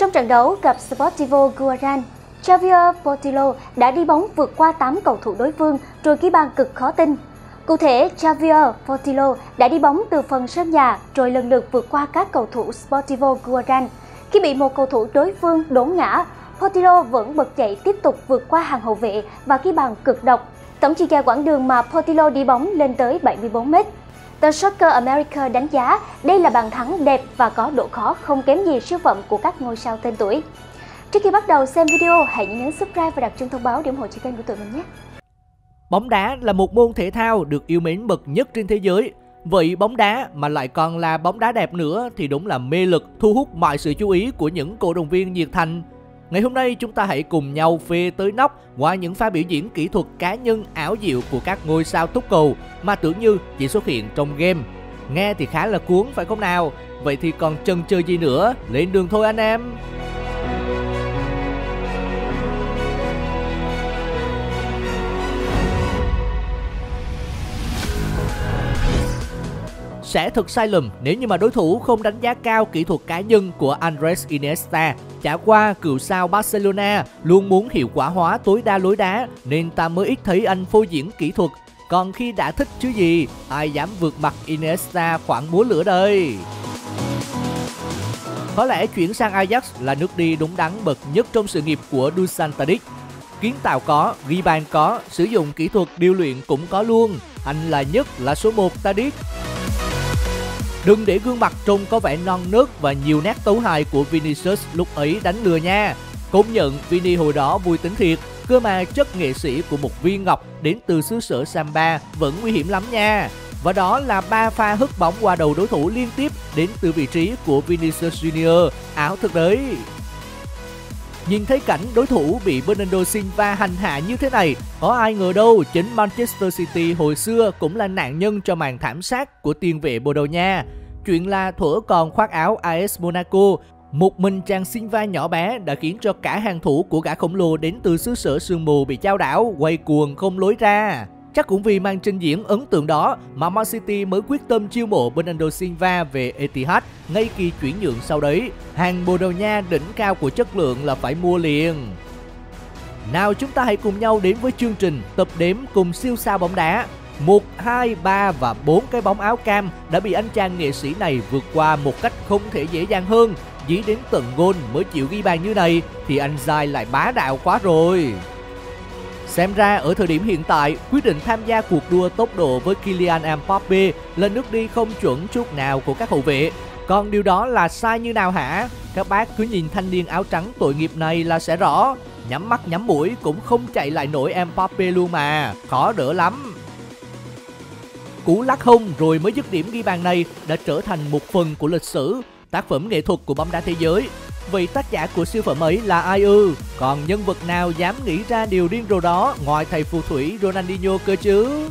Trong trận đấu gặp Sportivo Guaran, Javier Portillo đã đi bóng vượt qua 8 cầu thủ đối phương rồi ghi bàn cực khó tin. Cụ thể, Javier Portillo đã đi bóng từ phần sân nhà rồi lần lượt vượt qua các cầu thủ Sportivo Guaran. Khi bị một cầu thủ đối phương đốn ngã, Portillo vẫn bật dậy tiếp tục vượt qua hàng hậu vệ và ghi bàn cực độc. Tổng chiều dài quãng đường mà Portillo đi bóng lên tới 74 m. Tờ Soccer America đánh giá đây là bàn thắng đẹp và có độ khó không kém gì siêu phẩm của các ngôi sao tên tuổi. Trước khi bắt đầu xem video, hãy nhấn subscribe và đặt chuông thông báo để ủng hộ cho kênh của tụi mình nhé. Bóng đá là một môn thể thao được yêu mến bậc nhất trên thế giới. Vậy bóng đá mà lại còn là bóng đá đẹp nữa thì đúng là mê lực, thu hút mọi sự chú ý của những cổ động viên nhiệt thành. Ngày hôm nay chúng ta hãy cùng nhau phê tới nóc qua những pha biểu diễn kỹ thuật cá nhân ảo diệu của các ngôi sao túc cầu mà tưởng như chỉ xuất hiện trong game. Nghe thì khá là cuốn phải không nào? Vậy thì còn chần chờ gì nữa, lên đường thôi anh em! Sẽ thật sai lầm nếu như mà đối thủ không đánh giá cao kỹ thuật cá nhân của Andres Iniesta. Chả qua cựu sao Barcelona luôn muốn hiệu quả hóa tối đa lối đá nên ta mới ít thấy anh phô diễn kỹ thuật. Còn khi đã thích chứ gì, ai dám vượt mặt Iniesta khoảng múa lửa đây. Có lẽ chuyển sang Ajax là nước đi đúng đắn bậc nhất trong sự nghiệp của Dusan Tadic. Kiến tạo có, ghi bàn có, sử dụng kỹ thuật điêu luyện cũng có luôn. Anh là nhất, là số 1 Tadic. Đừng để gương mặt trông có vẻ non nớt và nhiều nét tấu hài của Vinicius lúc ấy đánh lừa nha. Công nhận Vini hồi đó vui tính thiệt, cơ mà chất nghệ sĩ của một viên ngọc đến từ xứ sở Samba vẫn nguy hiểm lắm nha. Và đó là 3 pha hất bóng qua đầu đối thủ liên tiếp đến từ vị trí của Vinicius Junior, ảo thực đấy. Nhìn thấy cảnh đối thủ bị Bernardo Silva hành hạ như thế này, có ai ngờ đâu chính Manchester City hồi xưa cũng là nạn nhân cho màn thảm sát của tiền vệ Bồ Đào Nha. Chuyện là thuở còn khoác áo AS Monaco, một mình chàng Silva nhỏ bé đã khiến cho cả hàng thủ của gã khổng lồ đến từ xứ sở sương mù bị chao đảo, quay cuồng không lối ra. Chắc cũng vì màn trình diễn ấn tượng đó mà Man City mới quyết tâm chiêu mộ Bernardo Silva về Etihad ngay khi chuyển nhượng sau đấy. Hàng Bồ Đào Nha đỉnh cao của chất lượng là phải mua liền. Nào chúng ta hãy cùng nhau đến với chương trình tập đếm cùng siêu sao bóng đá. 1, 2, 3 và 4 cái bóng áo cam đã bị anh chàng nghệ sĩ này vượt qua một cách không thể dễ dàng hơn. Dí đến tận goal mới chịu ghi bàn như này thì anh Zai lại bá đạo quá rồi. Xem ra ở thời điểm hiện tại, quyết định tham gia cuộc đua tốc độ với Kylian Mbappe là nước đi không chuẩn chút nào của các hậu vệ. Còn điều đó là sai như nào hả? Các bác cứ nhìn thanh niên áo trắng tội nghiệp này là sẽ rõ. Nhắm mắt nhắm mũi cũng không chạy lại nổi Mbappe luôn mà, khó đỡ lắm. Cú lắc hông rồi mới dứt điểm ghi bàn này đã trở thành một phần của lịch sử, tác phẩm nghệ thuật của bóng đá thế giới. Vậy tác giả của siêu phẩm ấy là ai ư? Còn nhân vật nào dám nghĩ ra điều điên rồ đó ngoài thầy phù thủy Ronaldinho cơ chứ?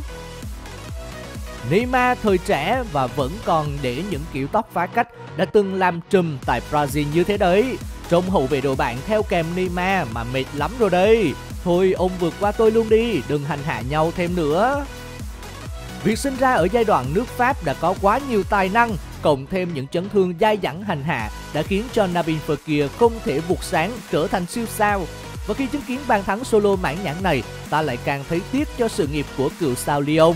Neymar thời trẻ và vẫn còn để những kiểu tóc phá cách đã từng làm trùm tại Brazil như thế đấy. Trông hậu vệ đội bạn theo kèm Neymar mà mệt lắm rồi đây. Thôi ông vượt qua tôi luôn đi, đừng hành hạ nhau thêm nữa. Việc sinh ra ở giai đoạn nước Pháp đã có quá nhiều tài năng, cộng thêm những chấn thương dai dẳng hành hạ đã khiến cho Nabil Fekir không thể vụt sáng trở thành siêu sao. Và khi chứng kiến bàn thắng solo mãn nhãn này, ta lại càng thấy tiếc cho sự nghiệp của cựu sao Lyon.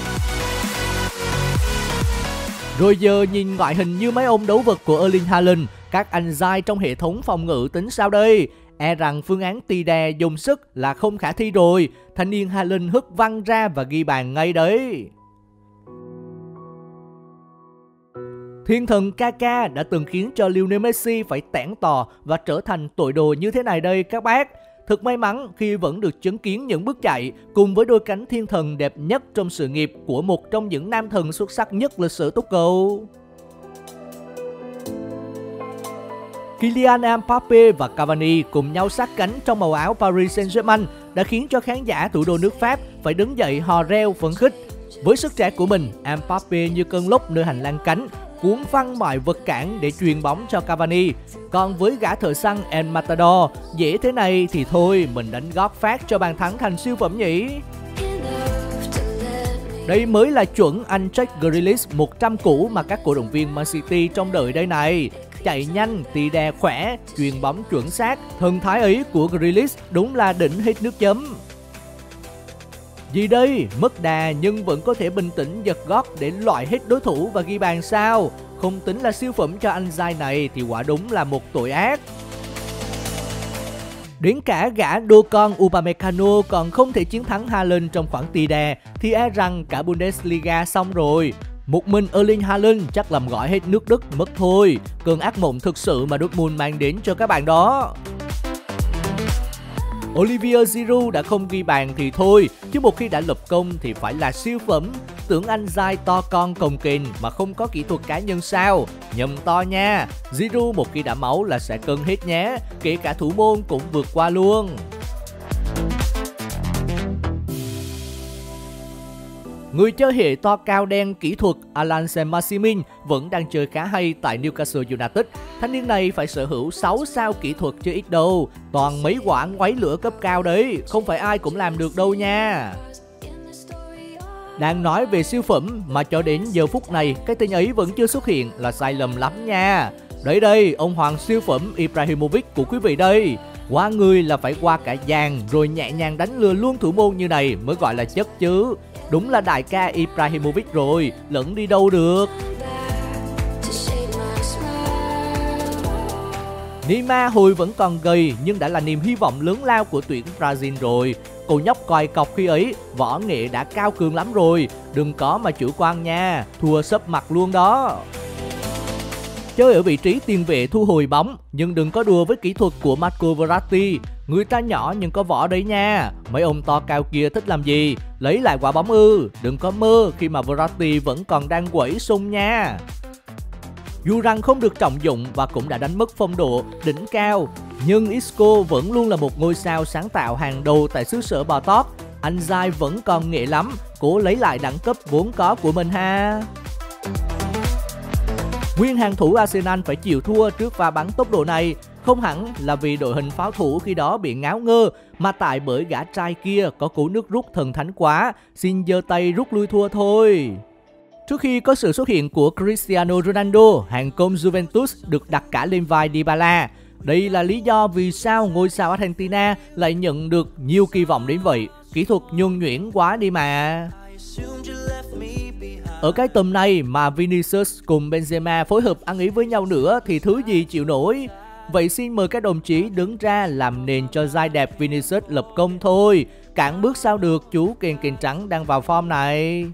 Rồi giờ nhìn ngoại hình như mấy ông đấu vật của Erling Haaland, các anh Zai trong hệ thống phòng ngự tính sao đây? E rằng phương án tì đè dùng sức là không khả thi rồi. Thanh niên Haaland hất văng ra và ghi bàn ngay đấy. Thiên thần Kaká đã từng khiến cho Lionel Messi phải tẻn tò và trở thành tội đồ như thế này đây các bác. Thật may mắn khi vẫn được chứng kiến những bước chạy cùng với đôi cánh thiên thần đẹp nhất trong sự nghiệp của một trong những nam thần xuất sắc nhất lịch sử túc cầu. Kylian Mbappe và Cavani cùng nhau sát cánh trong màu áo Paris Saint-Germain đã khiến cho khán giả thủ đô nước Pháp phải đứng dậy hò reo phấn khích. Với sức trẻ của mình, Mbappe như cơn lốc nơi hành lang cánh, cuốn phăng mọi vật cản để chuyền bóng cho Cavani. Còn với gã thợ săn El Matador, dễ thế này thì thôi mình đánh gót phát cho bàn thắng thành siêu phẩm nhỉ. Đây mới là chuẩn anh Jack Grealish 100 cũ mà các cổ động viên Man City trông đợi đây này. chạy nhanh, tì đè khỏe, chuyền bóng chuẩn xác. Thần thái ấy của Grealish đúng là đỉnh hết nước chấm. Gì đây? Mất đà nhưng vẫn có thể bình tĩnh giật gót để loại hết đối thủ và ghi bàn sao? Không tính là siêu phẩm cho anh giai này thì quả đúng là một tội ác. Đến cả gã đô con Upamecano còn không thể chiến thắng Haaland trong khoảng tì đè thì e rằng cả Bundesliga xong rồi. Một mình Erling Haaland chắc làm gọi hết nước Đức mất thôi. Cơn ác mộng thực sự mà Dortmund mang đến cho các bạn đó. Olivier Giroud đã không ghi bàn thì thôi, chứ một khi đã lập công thì phải là siêu phẩm. Tưởng anh giai to con cồng kềnh mà không có kỹ thuật cá nhân sao? Nhầm to nha. Giroud một khi đã máu là sẽ cân hết nhé, kể cả thủ môn cũng vượt qua luôn. Người chơi hệ to cao đen kỹ thuật Alan Saint-Maximin vẫn đang chơi khá hay tại Newcastle United. Thanh niên này phải sở hữu 6 sao kỹ thuật chứ ít đâu. Toàn mấy quả ngoáy lửa cấp cao đấy, không phải ai cũng làm được đâu nha. Đang nói về siêu phẩm mà cho đến giờ phút này cái tên ấy vẫn chưa xuất hiện là sai lầm lắm nha. Đấy đây, ông hoàng siêu phẩm Ibrahimovic của quý vị đây. Qua người là phải qua cả dàn rồi nhẹ nhàng đánh lừa luôn thủ môn như này mới gọi là chất chứ. Đúng là đại ca Ibrahimovic rồi, lẫn đi đâu được. Neymar hồi vẫn còn gầy nhưng đã là niềm hy vọng lớn lao của tuyển Brazil rồi. Cô nhóc còi cọc khi ấy, võ nghệ đã cao cường lắm rồi. Đừng có mà chủ quan nha, thua sấp mặt luôn đó. Chơi ở vị trí tiền vệ thu hồi bóng, nhưng đừng có đùa với kỹ thuật của Marco Verratti. Người ta nhỏ nhưng có võ đấy nha. Mấy ông to cao kia thích làm gì? Lấy lại quả bóng ư? Đừng có mơ khi mà Verratti vẫn còn đang quẩy sung nha. Dù rằng không được trọng dụng và cũng đã đánh mất phong độ đỉnh cao, nhưng Isco vẫn luôn là một ngôi sao sáng tạo hàng đầu tại xứ sở bò tóp. Anh giai vẫn còn nghệ lắm, cố lấy lại đẳng cấp vốn có của mình ha. Nguyên hàng thủ Arsenal phải chịu thua trước pha bắn tốc độ này, không hẳn là vì đội hình pháo thủ khi đó bị ngáo ngơ, mà tại bởi gã trai kia có cú nước rút thần thánh quá, xin giơ tay rút lui thua thôi. Trước khi có sự xuất hiện của Cristiano Ronaldo, hàng công Juventus được đặt cả lên vai Dybala. Đây là lý do vì sao ngôi sao Argentina lại nhận được nhiều kỳ vọng đến vậy. Kỹ thuật nhuần nhuyễn quá đi mà. Ở cái tầm này mà Vinicius cùng Benzema phối hợp ăn ý với nhau nữa thì thứ gì chịu nổi. Vậy xin mời các đồng chí đứng ra làm nền cho giai đẹp Vinicius lập công thôi. Cản bước sao được, chú kền kền trắng đang vào form này.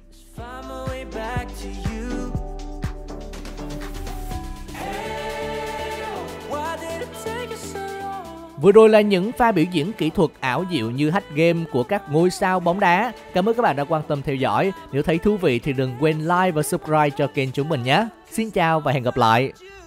Vừa rồi là những pha biểu diễn kỹ thuật ảo diệu như hack game của các ngôi sao bóng đá. Cảm ơn các bạn đã quan tâm theo dõi. Nếu thấy thú vị thì đừng quên like và subscribe cho kênh chúng mình nhé. Xin chào và hẹn gặp lại.